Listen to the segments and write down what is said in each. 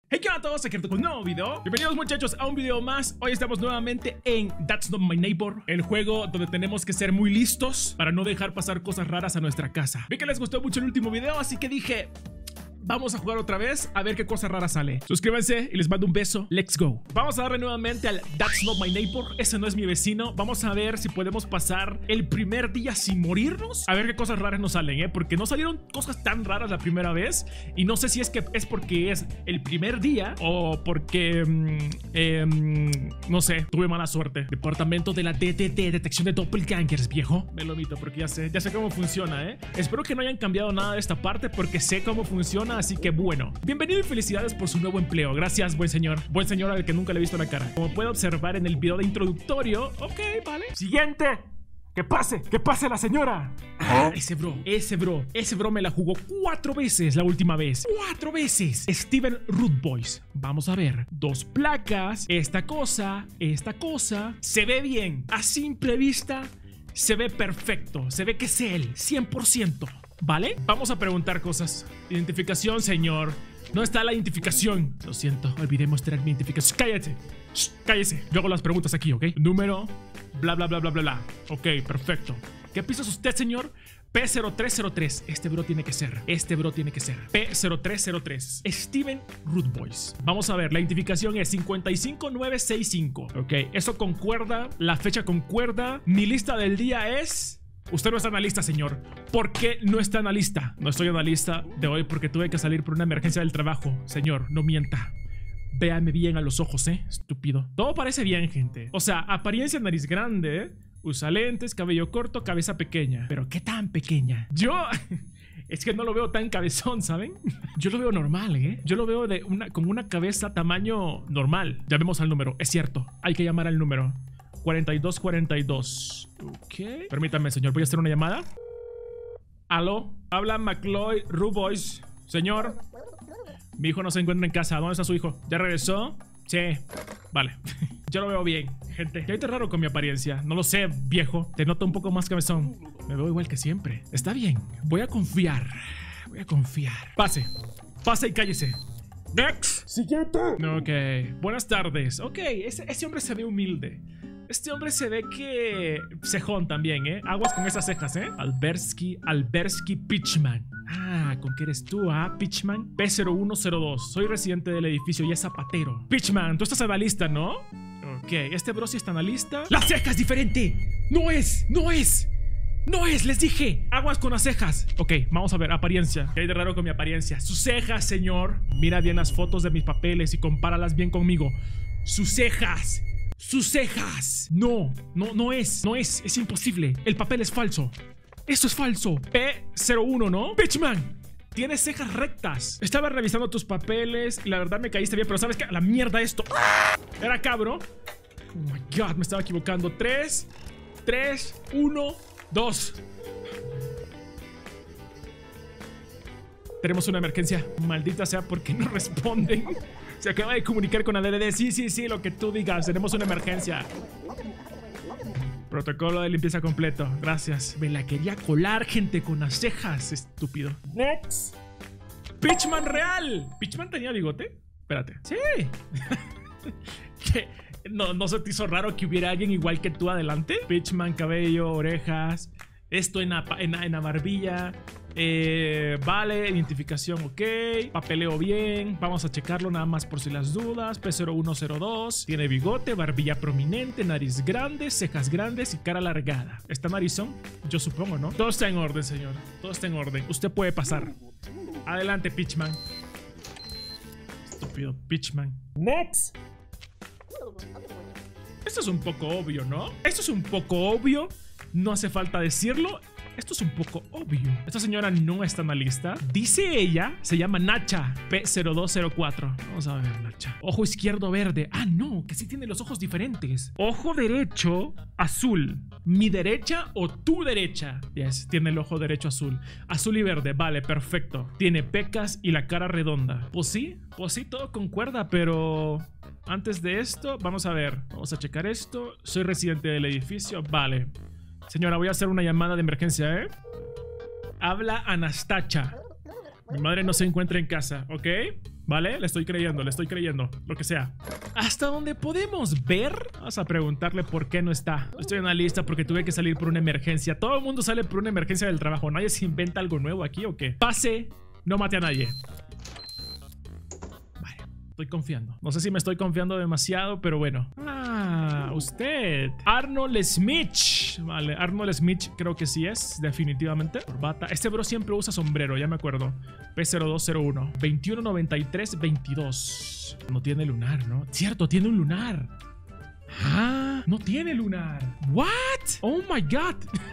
Hey, ¿qué onda a todos? Aquí con un nuevo video. Bienvenidos muchachos a un video más. Hoy estamos nuevamente en That's Not My Neighbor, el juego donde tenemos que ser muy listos para no dejar pasar cosas raras a nuestra casa. Vi que les gustó mucho el último video, así que dije... vamos a jugar otra vez a ver qué cosa rara sale. Suscríbanse y les mando un beso. Let's go. Vamos a darle nuevamente al That's Not My Neighbor. Ese no es mi vecino. Vamos a ver si podemos pasar el primer día sin morirnos. A ver qué cosas raras nos salen, porque no salieron cosas tan raras la primera vez. Y no sé si es que es porque es el primer día o porque... no sé, tuve mala suerte. Departamento de la DDD, detección de doppelgangers, viejo. Me lo omito porque ya sé cómo funciona, Espero que no hayan cambiado nada de esta parte porque sé cómo funciona. Así que bueno, bienvenido y felicidades por su nuevo empleo. Gracias, buen señor al que nunca le he visto la cara. Como puede observar en el video de introductorio. Ok, vale. Siguiente. ¡Que pase la señora! Ah, ese bro me la jugó 4 veces la última vez. 4 veces. Steven Rootboys. Vamos a ver. 2 placas. Esta cosa. Se ve bien. A simple vista, se ve perfecto. Se ve que es él. 100%. ¿Vale? Vamos a preguntar cosas. Identificación, señor. No está la identificación. Lo siento, olvidé mostrar mi identificación. Cállate. Shh, cállese. Yo hago las preguntas aquí, ¿ok? Número, bla, bla, bla, bla, bla, bla. Ok, perfecto. ¿Qué piso es usted, señor? P0303. Este bro tiene que ser. P0303. Steven Rootboys. Vamos a ver, la identificación es 55965. Ok, eso concuerda. La fecha concuerda. Mi lista del día es... Usted no está en la lista, señor. ¿Por qué no está en la lista? No estoy en la lista de hoy porque tuve que salir por una emergencia del trabajo. Señor, no mienta. Véame bien a los ojos, estúpido. Todo parece bien, gente. O sea, apariencia, nariz grande, usa lentes, cabello corto, cabeza pequeña. Pero ¿qué tan pequeña? Yo... es que no lo veo tan cabezón, ¿saben? Yo lo veo normal, Yo lo veo como una cabeza tamaño normal. Llamemos al número. Es cierto, hay que llamar al número. 4242. Ok. Permítame, señor. Voy a hacer una llamada. Aló. Habla McLoy Rootboys. Señor. Mi hijo no se encuentra en casa. ¿Dónde está su hijo? ¿Ya regresó? Sí. Vale. Yo lo veo bien, gente. ¿Qué hay de raro con mi apariencia? No lo sé, viejo. Te noto un poco más cabezón. Me veo igual que siempre. Está bien. Voy a confiar. Pase y cállese. Next. Siguiente. Ok. Buenas tardes. Ok. Ese hombre se ve humilde. Este hombre se ve que... cejón también, Aguas con esas cejas, Albersky Pitchman. Ah, ¿con qué eres tú, Pitchman? P0102. Soy residente del edificio y es zapatero. Pitchman, tú estás en la lista, ¿no? Ok, este bro sí está en la lista. ¡La ceja es diferente! ¡No es! Les dije. Aguas con las cejas. Ok, vamos a ver, apariencia. ¿Qué hay de raro con mi apariencia? Sus cejas, señor. Mira bien las fotos de mis papeles y compáralas bien conmigo. Sus cejas. No es imposible. El papel es falso. Esto es falso. P01, ¿no? Pitchman, tienes cejas rectas. Estaba revisando tus papeles y la verdad me caíste bien, pero ¿sabes qué? A la mierda esto. Era acá, bro. Oh my god, me estaba equivocando. 3, 1, 2. Tenemos una emergencia. Maldita sea, porque no responden. Se acaba de comunicar con la DDD. Sí, lo que tú digas. Tenemos una emergencia. Protocolo de limpieza completo. Gracias. Me la quería colar, gente, con las cejas. Estúpido. Next. Pitchman real. ¿Pitchman tenía bigote? Espérate. Sí. ¿Qué? ¿No se te hizo raro que hubiera alguien igual que tú adelante? Pitchman, cabello, orejas. Esto en la barbilla. Vale, identificación, ok. Papeleo bien. Vamos a checarlo nada más por si las dudas. P0102. Tiene bigote, barbilla prominente, nariz grande, cejas grandes y cara alargada. ¿Está narizón? Yo supongo, ¿no? Todo está en orden, señor. Todo está en orden. Usted puede pasar. Adelante, Pitchman. Estúpido Pitchman. Next. Esto es un poco obvio, ¿no? No hace falta decirlo. Esto es un poco obvio. Esta señora no está en la lista. Dice ella, se llama Nacha. P0204. Vamos a ver, Nacha. Ojo izquierdo verde. Ah, no, que sí tiene los ojos diferentes. Ojo derecho azul. ¿Mi derecha o tu derecha? Yes, tiene el ojo derecho azul. Azul y verde, vale, perfecto. Tiene pecas y la cara redonda. Pues sí, todo concuerda, pero... antes de esto, vamos a ver. Vamos a checar esto. Soy residente del edificio, vale. Señora, voy a hacer una llamada de emergencia, Habla Anastasia. Mi madre no se encuentra en casa, ¿ok? ¿Vale? Le estoy creyendo, lo que sea. Hasta donde podemos ver, vamos a preguntarle por qué no está. Estoy en una lista porque tuve que salir por una emergencia. Todo el mundo sale por una emergencia del trabajo. ¿Nadie se inventa algo nuevo aquí o qué? Pase, no mate a nadie. Vale, estoy confiando. No sé si me estoy confiando demasiado, pero bueno. Ah, usted. Arnold Smith. Vale, Arnold Smith creo que sí es, definitivamente. Corbata. Este bro siempre usa sombrero, ya me acuerdo. P0201. 219322. No tiene lunar, ¿no? Cierto, tiene un lunar. Ah, no tiene lunar. What? Oh my god.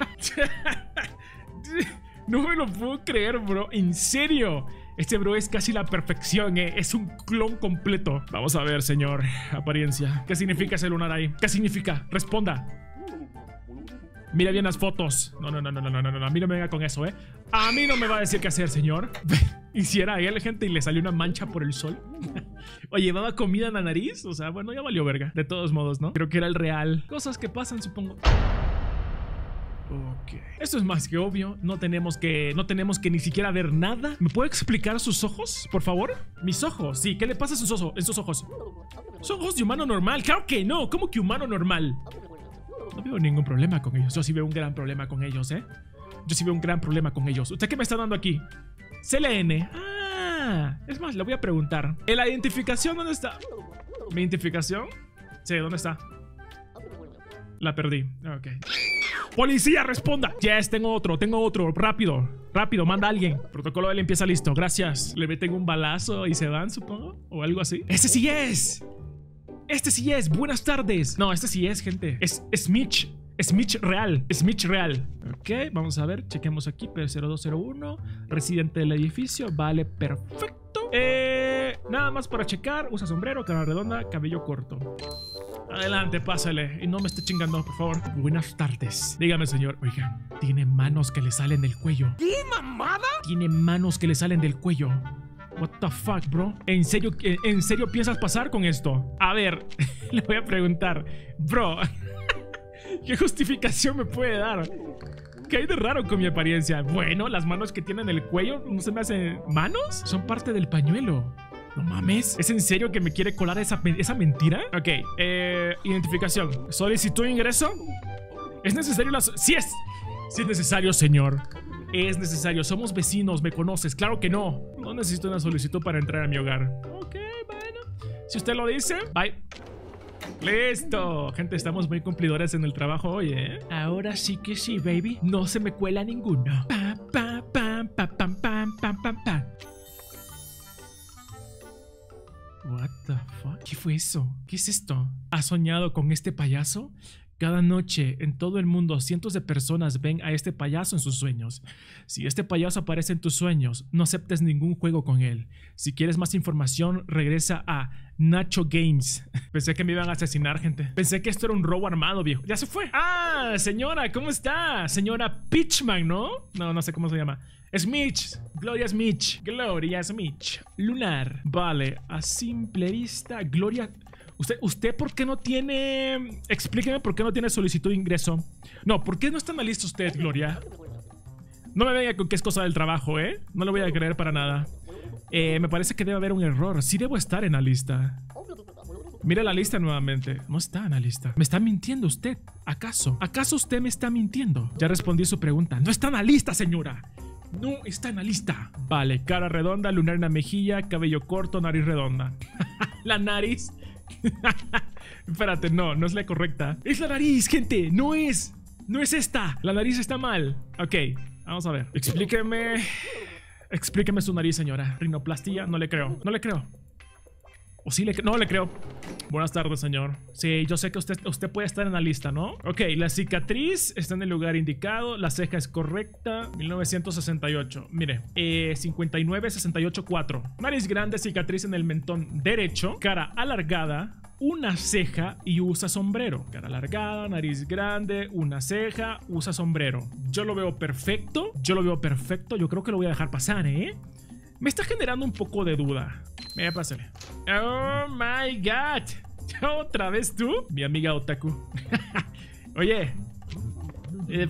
No me lo puedo creer, bro. En serio. Este bro es casi la perfección, es un clon completo. Vamos a ver, señor. Apariencia. ¿Qué significa ese lunar ahí? ¿Qué significa? Responda. Mira bien las fotos. No. A mí no me venga con eso, A mí no me va a decir qué hacer, señor. Y si era él, gente, y le salió una mancha por el sol. O llevaba comida en la nariz. O sea, bueno, ya valió verga. De todos modos, ¿no? Creo que era el real. Cosas que pasan, supongo. Ok. Esto es más que obvio. No tenemos que ni siquiera ver nada. ¿Me puede explicar sus ojos, por favor? Mis ojos, sí. ¿Qué le pasa a sus ojos? Son ojos de humano normal. Claro que no. ¿Cómo que humano normal? No veo ningún problema con ellos. Yo sí veo un gran problema con ellos, Yo sí veo un gran problema con ellos. ¿Usted qué me está dando aquí? CLN. Ah, es más, le voy a preguntar. ¿En la identificación dónde está? ¿Mi identificación? Sí, ¿dónde está? La perdí. Ok. ¡Policía, responda! Yes, tengo otro. Rápido, manda a alguien. Protocolo de limpieza listo, gracias. Le meten un balazo y se van, supongo. O algo así. ¡Este sí es! Buenas tardes. No, este sí es, gente. Es Smith. Smith real. Ok, vamos a ver. Chequemos aquí. P0201. Residente del edificio. Vale, perfecto. Nada más para checar. Usa sombrero, cara redonda, cabello corto. Adelante, pásale. Y no me esté chingando, por favor. Buenas tardes. Dígame, señor. Oiga, tiene manos que le salen del cuello. ¿Qué mamada? Tiene manos que le salen del cuello. What the fuck, bro? ¿En serio piensas pasar con esto? A ver, le voy a preguntar. Bro, ¿qué justificación me puede dar? ¿Qué hay de raro con mi apariencia? Bueno, las manos que tienen en el cuello no se me hacen... ¿Manos? Son parte del pañuelo. No mames. ¿Es en serio que me quiere colar esa mentira? Ok, identificación. ¿Solicitud de ingreso? ¿Es necesario la... Sí es necesario, señor. Es necesario. Somos vecinos, me conoces. Claro que no. No necesito una solicitud para entrar a mi hogar. Ok, bueno. Si usted lo dice, bye. ¡Listo! Gente, estamos muy cumplidores en el trabajo hoy, Ahora sí que sí, baby. No se me cuela ninguno. Pa, pa, pam, pa, pam, pam, pam, pam, pam. What the fuck? ¿Qué fue eso? ¿Qué es esto? ¿Has soñado con este payaso? Cada noche en todo el mundo cientos de personas ven a este payaso en sus sueños. Si este payaso aparece en tus sueños, no aceptes ningún juego con él. Si quieres más información, regresa a Nacho Games. Pensé que me iban a asesinar, gente. Pensé que esto era un robo armado, viejo. ¡Ya se fue! ¡Ah! Señora, ¿cómo está? Señora Pitchman, ¿no? No sé cómo se llama. Smith. Gloria Smith. Lunar. Vale, a simple vista, Gloria... ¿Usted por qué no tiene... Explíqueme por qué no tiene solicitud de ingreso? No, ¿por qué no está en la lista usted, Gloria? No me venga con que es cosa del trabajo, No lo voy a creer para nada. Me parece que debe haber un error. Sí debo estar en la lista. Mire la lista nuevamente. No está en la lista. ¿Me está mintiendo usted? ¿Acaso? ¿Acaso usted me está mintiendo? Ya respondí su pregunta. ¡No está en la lista, señora! No está en la lista. Vale, cara redonda, lunar en la mejilla, cabello corto, nariz redonda. La nariz... Espérate, no es la correcta. Es la nariz, gente, no es esta. La nariz está mal. Ok, vamos a ver. Explíqueme su nariz, señora. Rinoplastia, no le creo. ¿O sí no le creo? Buenas tardes, señor. Sí, yo sé que usted puede estar en la lista, ¿no? Ok, la cicatriz está en el lugar indicado. La ceja es correcta. 1968. Mire, 59-68-4. Nariz grande, cicatriz en el mentón derecho. Cara alargada, una ceja y usa sombrero. Cara alargada, nariz grande, una ceja, usa sombrero. Yo lo veo perfecto. Yo creo que lo voy a dejar pasar, Me está generando un poco de duda. Mira, pásale. Oh my god. ¿Otra vez tú? Mi amiga Otaku. Oye.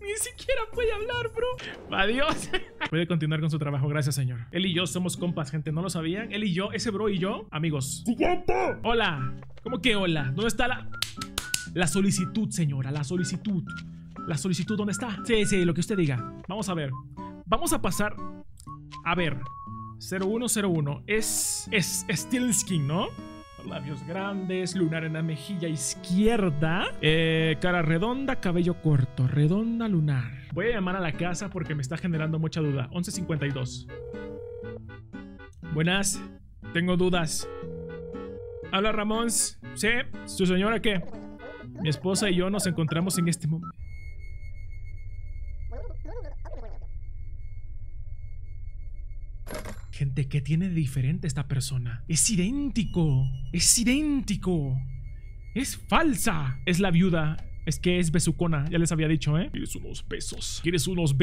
Ni siquiera puede hablar, bro. Adiós. Puede continuar con su trabajo, gracias, señor. Él y yo somos compas, gente, ¿no lo sabían? Él y yo, ese bro y yo, amigos. ¡Siguiente! Hola. ¿Cómo que hola? ¿Dónde está la solicitud, señora? La solicitud. ¿La solicitud dónde está? Sí, lo que usted diga. Vamos a ver. Vamos a pasar. A ver. 0101. Es Steel Skin, ¿no? Labios grandes, lunar en la mejilla izquierda, cara redonda, cabello corto, redonda, lunar. Voy a llamar a la casa porque me está generando mucha duda. 11:52. Buenas, tengo dudas. Habla Ramón. Sí, ¿su señora qué? Mi esposa y yo nos encontramos en este momento. Gente, ¿qué tiene de diferente esta persona? Es idéntico. Es idéntico. Es falsa. Es la viuda. Es que es besucona. Ya les había dicho, ¿eh? ¿Quieres unos besos? ¿Quieres unos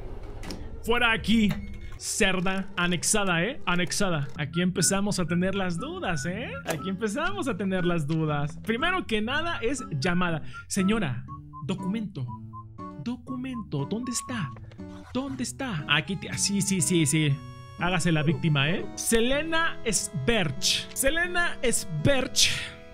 Fuera aquí. Cerda. Anexada, ¿eh? Anexada. Aquí empezamos a tener las dudas, ¿eh? Aquí empezamos a tener las dudas. Primero que nada es llamada. Señora, documento. Documento. ¿Dónde está? ¿Dónde está? Aquí. Sí. Hágase la víctima, ¿eh? Selena Sberch. Selena Sberch.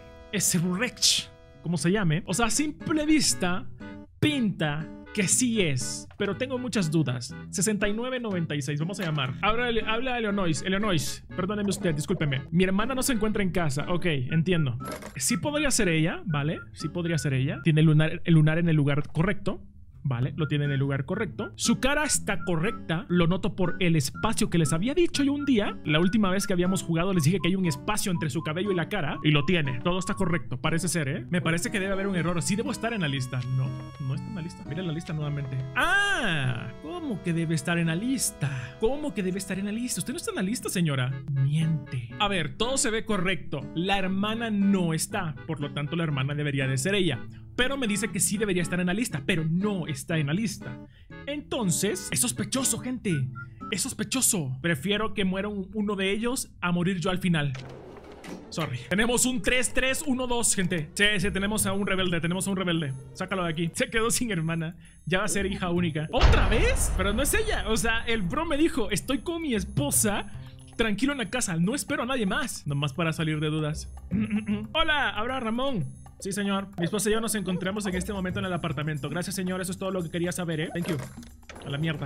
Sberch. ¿Cómo se llame? O sea, a simple vista, pinta que sí es. Pero tengo muchas dudas. 6996. Vamos a llamar. Habla Eleonois. Eleonois, perdóneme usted, discúlpeme. Mi hermana no se encuentra en casa. Ok, entiendo. Sí podría ser ella, ¿vale? Sí podría ser ella. Tiene el lunar en el lugar correcto. Vale, lo tiene en el lugar correcto. Su cara está correcta. Lo noto por el espacio que les había dicho yo un día. La última vez que habíamos jugado les dije que hay un espacio entre su cabello y la cara. Y lo tiene. Todo está correcto. Parece ser, ¿eh? Me parece que debe haber un error. Sí debo estar en la lista. No, no está en la lista. Mira la lista nuevamente. ¡Ah! ¿Cómo que debe estar en la lista? ¿Cómo que debe estar en la lista? ¿Usted no está en la lista, señora? Miente. A ver, todo se ve correcto. La hermana no está. Por lo tanto, la hermana debería de ser ella. Pero me dice que sí debería estar en la lista, pero no está en la lista. Entonces, es sospechoso, gente. Es sospechoso. Prefiero que muera uno de ellos a morir yo al final. Sorry. Tenemos un 3-3-1-2, gente. Sí, tenemos a un rebelde. Sácalo de aquí. Se quedó sin hermana. Ya va a ser hija única. ¿Otra vez? Pero no es ella. O sea, el bro me dijo, estoy con mi esposa tranquilo en la casa. No espero a nadie más. Nomás para salir de dudas. Hola, habla Ramón. Sí, señor. Mi esposa y yo nos encontramos en este momento en el apartamento. Gracias, señor. Eso es todo lo que quería saber, ¿eh? Thank you. A la mierda.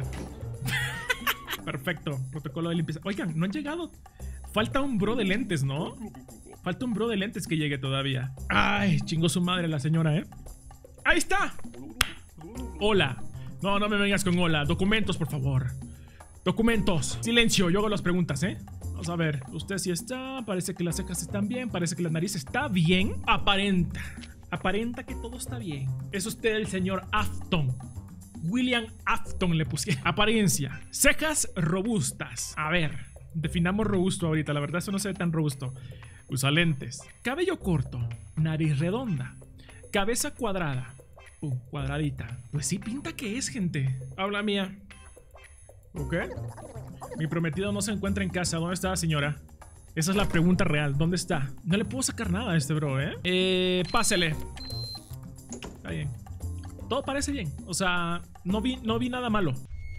Perfecto. Protocolo de limpieza. Oigan, no han llegado. Falta un bro de lentes, ¿no? Falta un bro de lentes que llegue todavía. Ay, chingó su madre la señora, ¿eh? ¡Ahí está! Hola. No, no me vengas con hola. Documentos, por favor. Documentos. Silencio, yo hago las preguntas, ¿eh? Vamos a ver, usted sí está. Parece que las cejas están bien. Parece que la nariz está bien. Aparenta que todo está bien. Es usted el señor Afton. William Afton le puse. Apariencia. Cejas robustas. A ver, definamos robusto ahorita. La verdad eso no se ve tan robusto. Usa lentes. Cabello corto. Nariz redonda. Cabeza cuadrada. Cuadradita. Pues sí pinta que es, gente. Habla mía. ¿Ok? Mi prometido no se encuentra en casa. ¿Dónde está la señora? Esa es la pregunta real. ¿Dónde está? No le puedo sacar nada a este bro, ¿eh? Pásele. Está bien. Todo parece bien. O sea, no vi nada malo.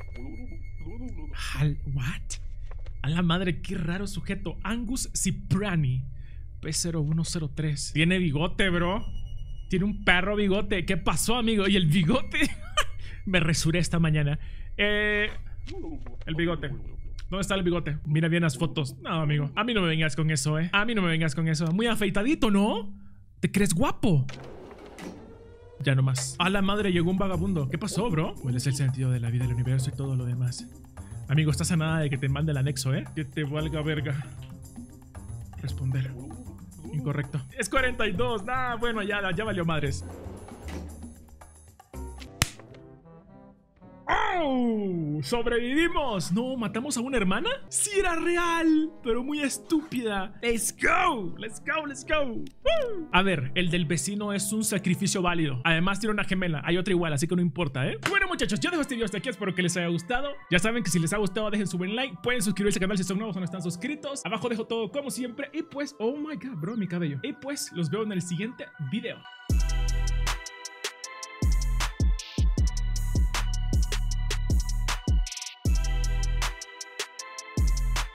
¿What? A la madre, qué raro sujeto. Angus Cipriani. P0103. Tiene bigote, bro. Tiene un perro bigote. ¿Qué pasó, amigo? ¿Y el bigote? Me resuré esta mañana. El bigote. ¿Dónde está el bigote? Mira bien las fotos. No, amigo. A mí no me vengas con eso, A mí no me vengas con eso. Muy afeitadito, ¿no? ¿Te crees guapo? Ya nomás. A la madre, llegó un vagabundo. ¿Qué pasó, bro? ¿Cuál es el sentido de la vida, del universo y todo lo demás? Amigo, estás a nada de que te mande el anexo, Que te valga verga. Responder. Incorrecto. Es 42. Nah, bueno, ya valió madres. ¡Oh! ¡Sobrevivimos! No, ¿matamos a una hermana? Sí era real, pero muy estúpida. ¡Let's go! ¡Let's go! ¡Let's go! ¡Woo! A ver, el del vecino es un sacrificio válido. Además tiene una gemela, hay otra igual, así que no importa, Bueno, muchachos, yo dejo este video hasta aquí. Espero que les haya gustado. Ya saben que si les ha gustado, dejen su buen like. Pueden suscribirse al canal si son nuevos o no están suscritos. Abajo dejo todo como siempre. Y pues, oh my god, bro, mi cabello. Y pues, los veo en el siguiente video.